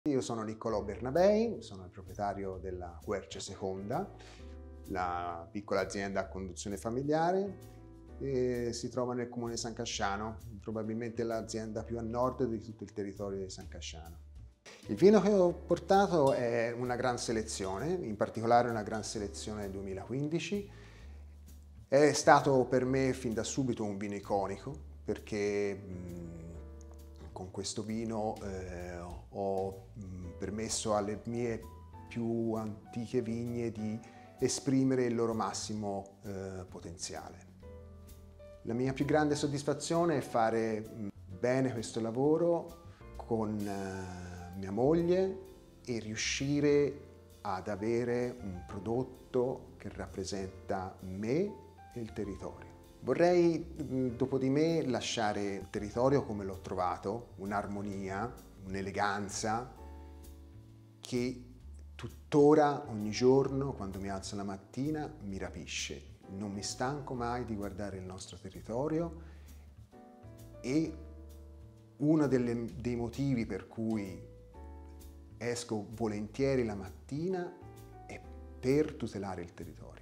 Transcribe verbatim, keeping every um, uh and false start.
Io sono Niccolò Bernabei, sono il proprietario della Quercia Seconda, la piccola azienda a conduzione familiare, e si trova nel comune di San Casciano, probabilmente l'azienda più a nord di tutto il territorio di San Casciano. Il vino che ho portato è una gran selezione, in particolare una gran selezione del duemilaquindici. È stato per me fin da subito un vino iconico perché mh, con questo vino eh, ho mh, permesso alle mie più antiche vigne di esprimere il loro massimo eh, potenziale. La mia più grande soddisfazione è fare mh, bene questo lavoro con eh, mia moglie e riuscire ad avere un prodotto che rappresenta me e il territorio. Vorrei dopo di me lasciare il territorio come l'ho trovato, un'armonia, un'eleganza che tuttora ogni giorno quando mi alzo la mattina mi rapisce. Non mi stanco mai di guardare il nostro territorio e uno delle, dei motivi per cui esco volentieri la mattina è per tutelare il territorio.